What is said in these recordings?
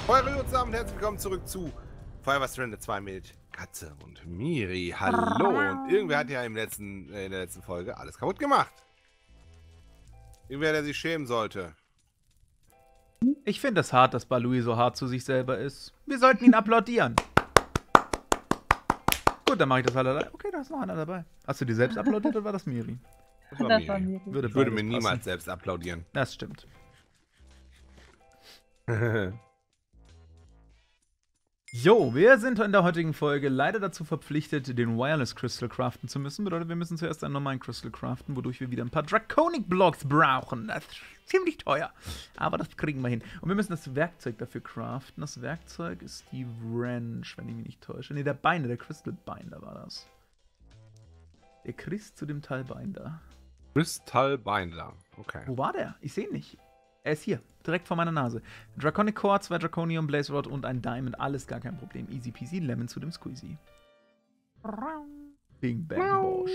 Hallo zusammen, herzlich willkommen zurück zu Forever Stranded 2 mit Katze und Miri. Hallo. Und irgendwer hat ja in der letzten Folge alles kaputt gemacht. Irgendwer, der sich schämen sollte. Ich finde es hart, dass Balui so hart zu sich selber ist. Wir sollten ihn applaudieren. Gut, dann mache ich das alle. Okay, da ist noch einer dabei. Hast du dir selbst applaudiert oder war das Miri? Das war Miri. Ich würde mir niemals selbst applaudieren. Das stimmt. Jo, wir sind in der heutigen Folge leider dazu verpflichtet, den Wireless Crystal craften zu müssen. Bedeutet, wir müssen zuerst einen normalen Crystal craften, wodurch wir wieder ein paar Draconic Blocks brauchen. Das ist ziemlich teuer, aber das kriegen wir hin. Und wir müssen das Werkzeug dafür craften. Das Werkzeug ist die Wrench, wenn ich mich nicht täusche. Ne, der Crystal Binder war das. Der Chris zu dem Teilbinder. Crystal Binder, okay. Wo war der? Ich sehe ihn nicht. Er ist hier, direkt vor meiner Nase. Draconic Core, 2 Draconium, Blaze Rod und ein Diamond. Alles gar kein Problem. Easy peasy, Lemon zu dem Squeezy. Bing bang bosh.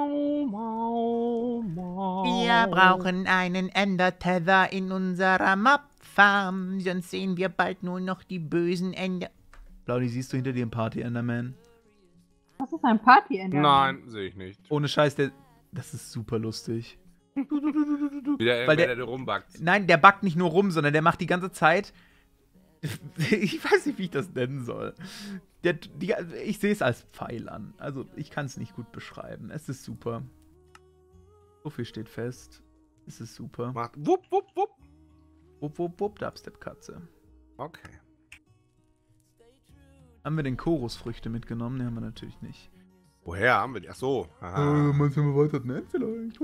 Wir brauchen einen Ender Tether in unserer Mob-Farm, sonst sehen wir bald nur noch die bösen Ender. Claudi, siehst du hinter dir einen Party-Enderman? Was ist ein Party-Enderman? Nein, sehe ich nicht. Ohne Scheiß, das ist super lustig. Weil der rumbackt. Nein, der backt nicht nur rum, sondern der macht die ganze Zeit. Ich weiß nicht, wie ich das nennen soll. Ich sehe es als Pfeil an. Also, ich kann es nicht gut beschreiben. Es ist super. So viel steht fest. Es ist super. Macht wupp, wupp, wupp. Wupp, wupp, wupp, Dubstep-Katze. Okay. Haben wir den Chorusfrüchte mitgenommen? Ne, haben wir natürlich nicht. Woher haben wir die? Ach so. Meinst du, wir wollten nennen vielleicht?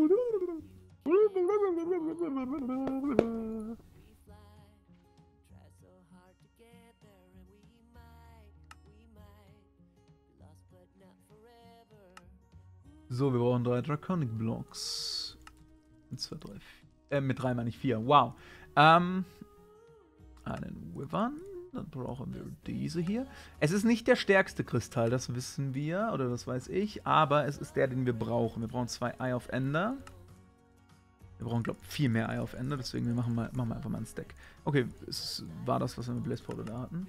So, wir brauchen 3 Draconic Blocks. 1, 2, 3, mit 3 meine ich 4. Wow. Einen Wyvern. Dann brauchen wir diese hier. Es ist nicht der stärkste Kristall, das wissen wir, oder das weiß ich, aber es ist der, den wir brauchen. Wir brauchen 2 Eye of Ender. Wir brauchen, glaube ich, viel mehr Eye of Ender, deswegen machen wir einfach mal einen Stack. Okay, war das, was wir mit Blaze Powder da hatten.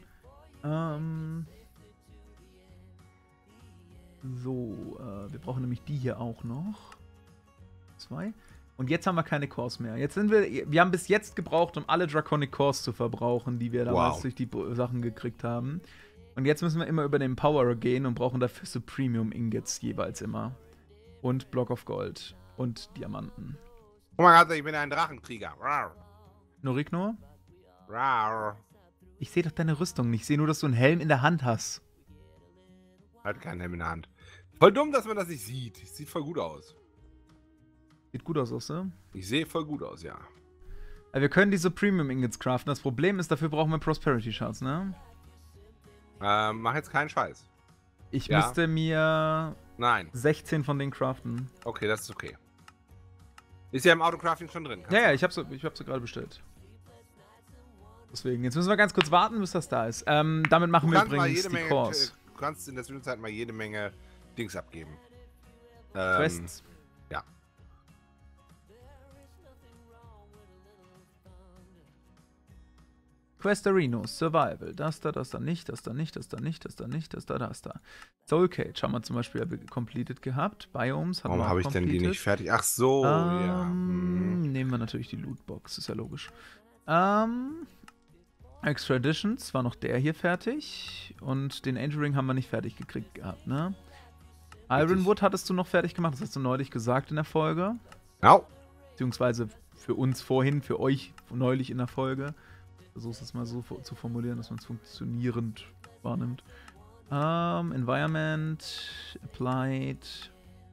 Wir brauchen nämlich die hier auch noch. 2. Und jetzt haben wir keine Cores mehr. Jetzt sind wir haben bis jetzt gebraucht, um alle Draconic Cores zu verbrauchen, die wir damals durch die Sachen gekriegt haben. Und jetzt müssen wir immer über den Power gehen und brauchen dafür so Premium Ingots jeweils immer. Und Block of Gold. Und Diamanten. Oh mein Gott, ich bin ein Drachenkrieger. Norikno? Rar. Ich sehe doch deine Rüstung nicht. Ich sehe nur, dass du einen Helm in der Hand hast. Halt keinen Helm in der Hand. Voll dumm, dass man das nicht sieht. Sieht voll gut aus. Sieht gut aus, ne? Ich sehe voll gut aus, ja. Aber wir können diese Premium Ingots craften. Das Problem ist, dafür brauchen wir Prosperity Shards, ne? Mach jetzt keinen Scheiß. Ich müsste mir 16 von denen craften. Okay, das ist okay. Ist ja im Autocrafting schon drin. Ja, ich hab sie gerade bestellt. Deswegen, jetzt müssen wir ganz kurz warten, bis das da ist. Damit machen wir übrigens die Cores. Du kannst in der Zwischenzeit mal jede Menge Dings abgeben. Quests. Ja. Questarinos, Survival, das da nicht, das da nicht, das da nicht, das da nicht, das da. Soul Cage haben wir zum Beispiel completed gehabt. Biomes haben wir Warum habe ich denn die nicht fertig? Ach so, ja. Nehmen wir natürlich die Lootbox, ist ja logisch. Extraditions war noch der hier fertig. Und den Angel Ring haben wir nicht fertig gekriegt gehabt, ne? Ironwood hattest du noch fertig gemacht, das hast du neulich gesagt in der Folge. Ja. Beziehungsweise für uns vorhin, für euch neulich in der Folge. Versuch's es mal so zu formulieren, dass man es funktionierend wahrnimmt. Environment, Applied.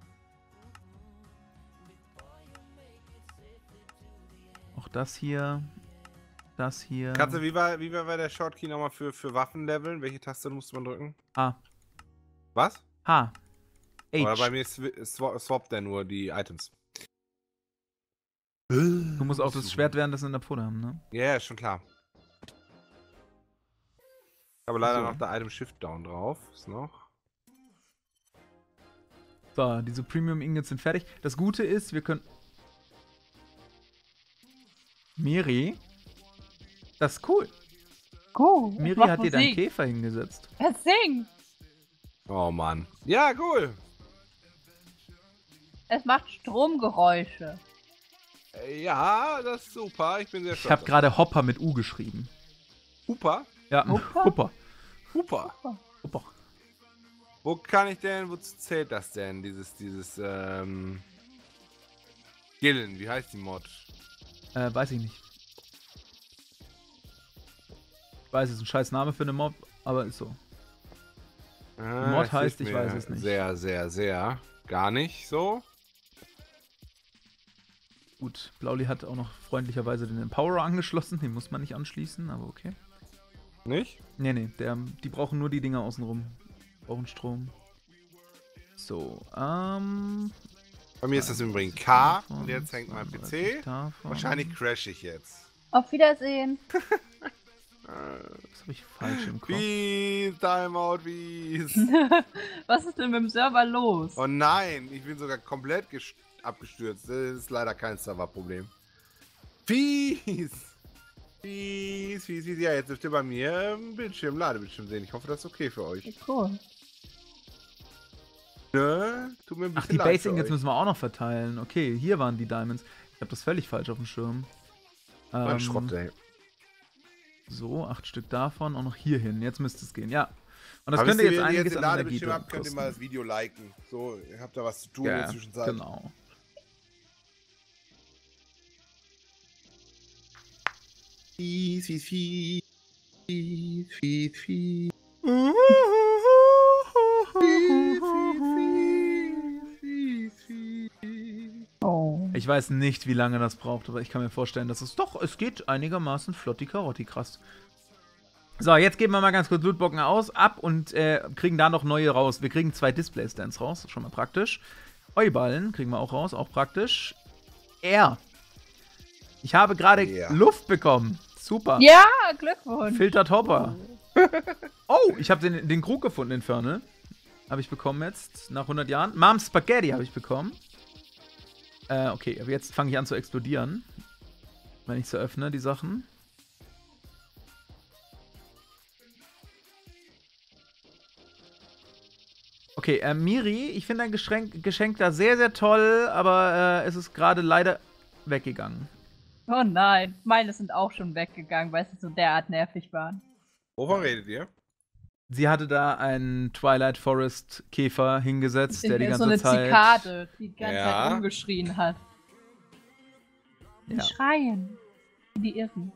Auch das hier. Das hier. Katze, wie war der Shortkey nochmal für Waffenleveln? Welche Taste musste man drücken? A. Was? H. H. Oder bei mir swappt der nur die Items. Du musst auch das Schwert währenddessen in der Pfanne haben, ne? Ja, ist schon klar. Aber leider noch der Item Shift Down drauf. Ist noch. So, diese Premium Ingots sind fertig. Das Gute ist, wir können... Miri? Das ist cool. Cool. Miri Macht hat dir deinen Musik. Käfer hingesetzt. Er singt. Oh Mann. Ja, cool. Es macht Stromgeräusche. Ja, das ist super. Ich bin sehr Ich stolz. habe gerade Hopper mit U geschrieben. Hooper. Ja, Hopper? Hopper. Hooper. Hopper. Wo kann ich denn, wozu zählt das denn? Gillen, wie heißt die Mod? Weiß ich nicht. Ich weiß, es ist ein scheiß Name für eine Mob, aber ist so. Mod das heißt, hilft ich mir weiß es nicht. Sehr, sehr, sehr. Gar nicht so. Gut, Blauli hat auch noch freundlicherweise den Empowerer angeschlossen. Den muss man nicht anschließen, aber okay. Nicht? Nee, die brauchen nur die Dinger außenrum. Brauchen Strom. So, Bei mir ist das im Übrigen K und jetzt hängt mein PC. Wahrscheinlich crash ich jetzt. Auf Wiedersehen. Das habe ich falsch im Kopf. Peace, Timeout, peace. Was ist denn mit dem Server los? Oh nein, ich bin sogar komplett abgestürzt. Das ist leider kein Serverproblem. Peace. Peace, peace, peace. Ja, jetzt dürft ihr bei mir im Ladebildschirm sehen. Ich hoffe, das ist okay für euch. Cool. Ne? Tut mir ein Ach, bisschen die leid Basic für jetzt euch. müssen wir auch noch verteilen. Okay, hier waren die Diamonds. Ich habe das völlig falsch auf dem Schirm. Mein Schrott, ey. So, 8 Stück davon, auch noch hier hin. Jetzt müsste es gehen, ja. Und das Aber könnte wisst jetzt ihr, wenn ihr einiges den an Energie Ladebildschirm habt, könnt ihr mal kosten. das Video liken. So, ihr habt da was zu tun in der Ja, Zwischenzeit. genau. Fies, fies, fies. Fies, fies, fies. Oh. Ich weiß nicht, wie lange das braucht, aber ich kann mir vorstellen, dass es geht einigermaßen flotti Karotti, krass. So, jetzt geben wir mal ganz kurz Lootboxen ab und kriegen da noch neue raus. Wir kriegen 2 Display-Stands raus, schon mal praktisch. Heuballen kriegen wir auch raus, auch praktisch. Ich habe gerade Luft bekommen. Super. Ja, Glückwunsch. Filtert Hopper. Oh, ich habe den Krug gefunden, Infernal. Habe ich bekommen jetzt, nach 100 Jahren. Mom Spaghetti habe ich bekommen. Okay, aber jetzt fange ich an zu explodieren. Wenn ich es öffne, die Sachen. Okay, Miri, ich finde dein Geschenk da sehr, sehr toll, aber es ist gerade leider weggegangen. Oh nein, meine sind auch schon weggegangen, weil sie so derart nervig waren. Wovon redet ihr? Sie hatte da einen Twilight Forest Käfer hingesetzt, der die ganze so eine Zeit... Zikade, die die ganze Ja. Zeit rumgeschrien hat. Die Ja. schreien. Die Irren.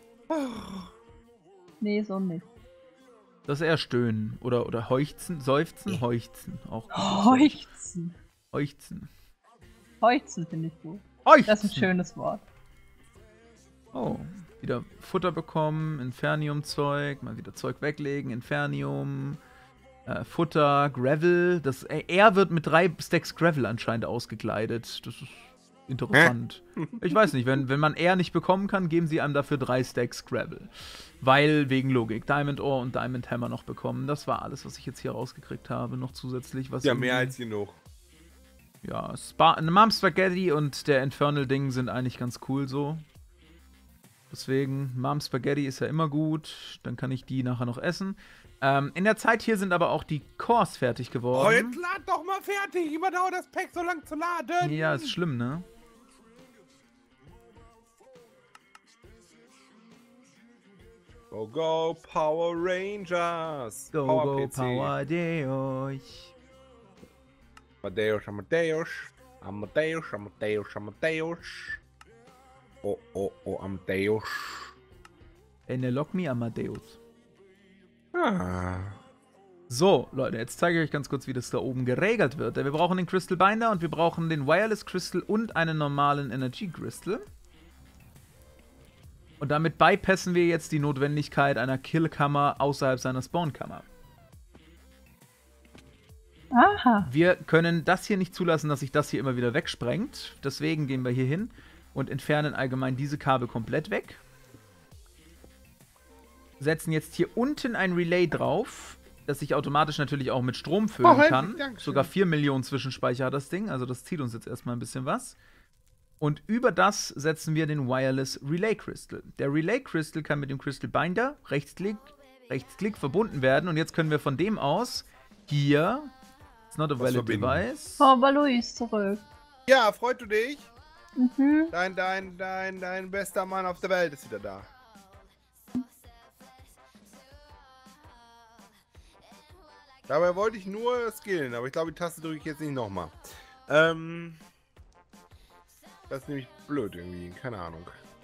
Nee, so nicht. Das ist eher stöhnen. Oder heuchzen, seufzen, heuchzen. Auch gut. Heuchzen. Heuchzen. Heuchzen finde ich gut. Heuchzen. Das ist ein schönes Wort. Oh, wieder Futter bekommen, Infernium-Zeug, mal wieder Zeug weglegen, Infernium, Futter, Gravel. Er wird mit 3 Stacks Gravel anscheinend ausgekleidet. Das ist interessant. Ich weiß nicht, wenn man er nicht bekommen kann, geben sie einem dafür 3 Stacks Gravel. Weil, wegen Logik, Diamond Ore und Diamond Hammer noch bekommen. Das war alles, was ich jetzt hier rausgekriegt habe, noch zusätzlich. Was Ja, irgendwie- mehr als genug. Ja, Mom Spaghetti und der Infernal-Ding sind eigentlich ganz cool so. Deswegen, Mom Spaghetti ist ja immer gut. Dann kann ich die nachher noch essen. In der Zeit hier sind aber auch die Cores fertig Oh, geworden. jetzt lad doch mal fertig. Immer dauert das Pack so lang zu laden. Ja, ist schlimm, ne? Go, go, Power Rangers. Go, go, PC. Power Deus. Amadeus, Amadeus. Amadeus, Amadeus, Amadeus. Oh, oh, oh, Amadeus. Lock me Amadeus. Ah. So, Leute, jetzt zeige ich euch ganz kurz, wie das da oben geregelt wird. Wir brauchen den Crystal Binder und wir brauchen den Wireless Crystal und einen normalen Energy Crystal. Und damit bypassen wir jetzt die Notwendigkeit einer Killkammer außerhalb seiner Spawnkammer. Aha. Wir können das hier nicht zulassen, dass sich das hier immer wieder wegsprengt. Deswegen gehen wir hier hin und entfernen allgemein diese Kabel komplett weg. Setzen jetzt hier unten ein Relay drauf, das sich automatisch natürlich auch mit Strom füllen Oh, kann. Dankeschön. Sogar 4 Millionen Zwischenspeicher hat das Ding, also das zieht uns jetzt erstmal ein bisschen was. Und über das setzen wir den Wireless Relay Crystal. Der Relay Crystal kann mit dem Crystal Binder Rechtsklick verbunden werden. Und jetzt können wir von dem aus hier, it's not a valid verbinden. device. Oh, Balui ist zurück. Ja, freut du dich? Mhm. Dein bester Mann auf der Welt ist wieder da. Dabei wollte ich nur skillen, aber ich glaube, die Taste drücke ich jetzt nicht nochmal. Das ist nämlich blöd irgendwie, keine Ahnung.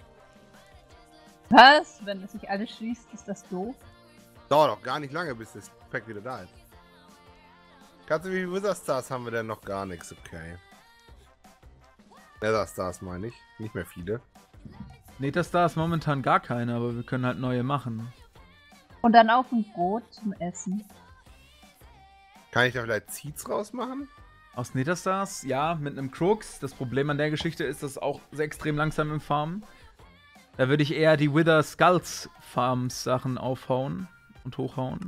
Was? Wenn es sich alles schließt, ist das doof? Dauert doch gar nicht lange, bis das Pack wieder da ist. Katze, wie viele Wither Stars haben wir denn noch? Gar nichts, okay. Nether Stars meine ich, nicht mehr viele. Nether ist momentan gar keine, aber wir können halt neue machen. Und dann auf ein Brot zum Essen. Kann ich da vielleicht Seeds rausmachen? Aus Netherstars, ja, mit einem Crux. Das Problem an der Geschichte ist, dass es auch sehr extrem langsam im Farmen. Da würde ich eher die Wither Skulls Farms Sachen aufhauen und hochhauen.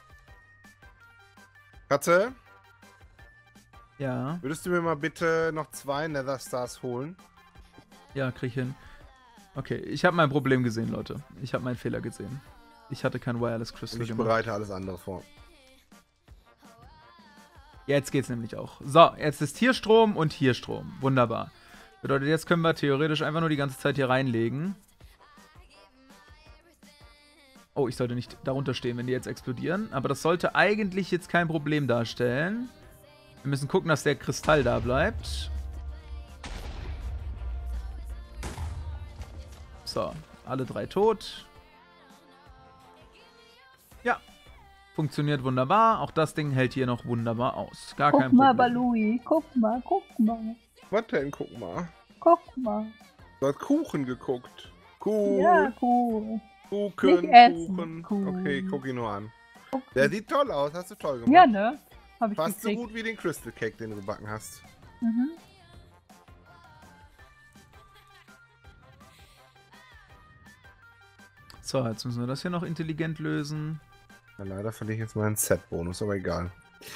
Katze, Ja, würdest du mir mal bitte noch 2 Nether Stars holen? ja, krieg ich hin. Okay, ich habe mein Problem gesehen, Leute. Ich habe meinen Fehler gesehen. Ich hatte kein Wireless Crystal Und ich gemacht. bereite alles andere vor. Jetzt geht's nämlich auch. So, jetzt ist hier Strom und hier Strom. Wunderbar. Bedeutet, jetzt können wir theoretisch einfach nur die ganze Zeit hier reinlegen. Oh, ich sollte nicht darunter stehen, wenn die jetzt explodieren. Aber das sollte eigentlich jetzt kein Problem darstellen. Wir müssen gucken, dass der Kristall da bleibt. So, alle 3 tot. Ja, funktioniert wunderbar. Auch das Ding hält hier noch wunderbar aus. Gar kein Guck mal, Problem. Balui. Guck mal, guck mal. Was denn? Guck mal. Guck mal. Du hast Kuchen geguckt. Kuchen. Ja, cool. Kuchen, Nicht essen, Kuchen. Kuchen. Okay, guck ihn nur an. Der sieht toll aus, hast du toll gemacht. Ja, ne? Hab ich Fast so gekriegt. gut wie den Crystal Cake, den du gebacken hast. Mhm. So, jetzt müssen wir das hier noch intelligent lösen. Ja, leider verliere ich jetzt meinen Set-Bonus, aber egal.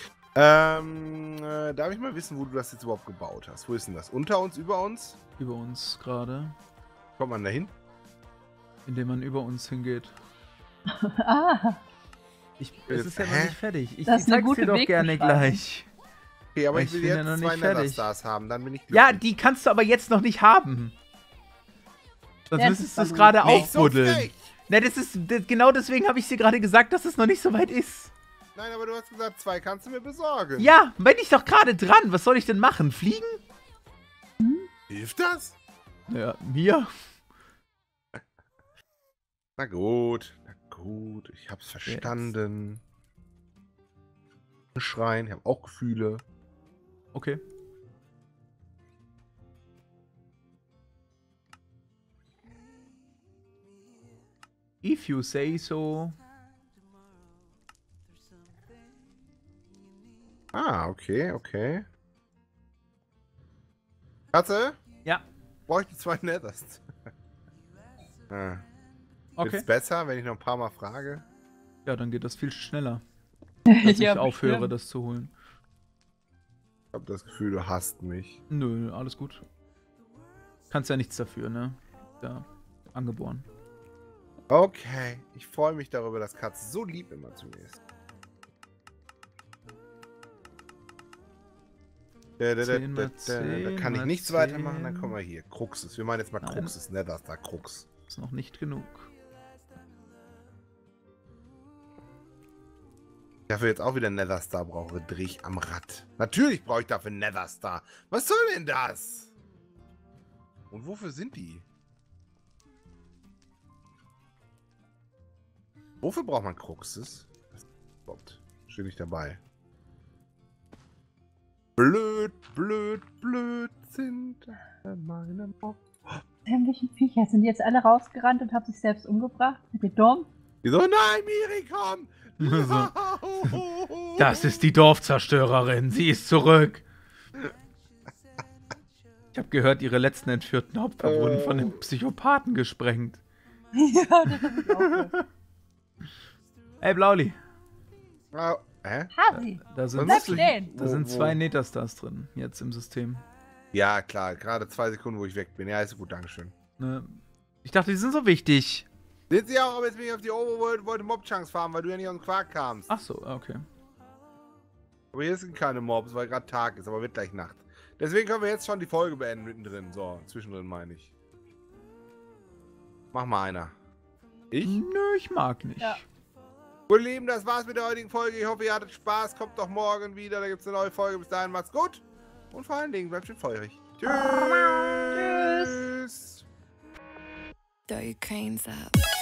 Darf ich mal wissen, wo du das jetzt überhaupt gebaut hast? Wo ist denn das? Unter uns, über uns? Über uns gerade. Kommt man da hin? Indem man über uns hingeht. Ah, Es ist ja noch Hä? nicht fertig. Ich Das ist eine zeig's gute dir doch gerne Wegbeschreibung. gleich. Okay, aber Ich ich will bin ja jetzt noch 2 nicht fertig. Nether Stars haben, dann bin ich glücklich. Ja, die kannst du aber jetzt noch nicht haben. Sonst Ja, müsstest du das es ist gerade Nicht so aufbuddeln. frech. Na, genau deswegen habe ich dir gerade gesagt, dass es noch nicht so weit ist. Nein, aber du hast gesagt, 2 kannst du mir besorgen. Ja, bin ich doch gerade dran. Was soll ich denn machen? Fliegen? Hilft das? Ja, mir? Na gut, ich hab's verstanden. Schreien, ich habe auch Gefühle. Okay. If you say so. Ah, okay. Katze? Ja. Bräuchte 2 Nethers. Ah. Okay. Ist besser, wenn ich noch ein paar Mal frage? Ja, dann geht das viel schneller, als ich Ja, aufhöre, bestimmt. das zu holen. Ich habe das Gefühl, du hasst mich. Nö, alles gut. Kannst ja nichts dafür, ne? Ja, angeboren. Okay, ich freue mich darüber, dass Katze so lieb immer zu mir ist. Da 10 mal 10 kann ich mal nichts 10. weitermachen, dann kommen wir hier. Kruxes, wir meinen jetzt mal Nein. Kruxes, Nethers, da Krux. Ist noch nicht genug. Dafür jetzt auch wieder Netherstar brauche, drehe ich am Rad. Natürlich brauche ich dafür Netherstar. Was soll denn das? Und wofür sind die? Wofür braucht man Kruxes? Gott, steht nicht dabei. Blöd sind meine Bock. Welche Viecher sind die jetzt alle rausgerannt und haben sich selbst umgebracht? Sind die dumm? Wieso? Nein, Miri, komm! Das ist die Dorfzerstörerin. Sie ist zurück. Ich habe gehört, ihre letzten entführten Opfer wurden von den Psychopathen gesprengt. Ja, das hab ich auch gehört. Ey, Blauli. Hä? Hasi, Da sind, Was bleib stehen. da sind 2 Netherstars drin, jetzt im System. Ja, klar. Gerade 2 Sekunden, wo ich weg bin. Ja, ist gut, Dankeschön. Ne? Ich dachte, die sind so wichtig. Sind sie auch, aber jetzt bin ich auf die Overworld, wollte Mob-Chunks farmen, weil du ja nicht aus dem Quark kamst. Ach so, okay. Aber hier sind keine Mobs, weil gerade Tag ist, aber wird gleich Nacht. Deswegen können wir jetzt schon die Folge beenden mittendrin. So, zwischendrin meine ich. Mach mal einer. Ich? Nö, ich mag nicht. Ja. Gut, Lieben, das war's mit der heutigen Folge. Ich hoffe, ihr hattet Spaß. Kommt doch morgen wieder. Da gibt's eine neue Folge. Bis dahin, macht's gut. Und vor allen Dingen, bleibt schön feurig. Tschüss. Tschüss. Throw your cranes up.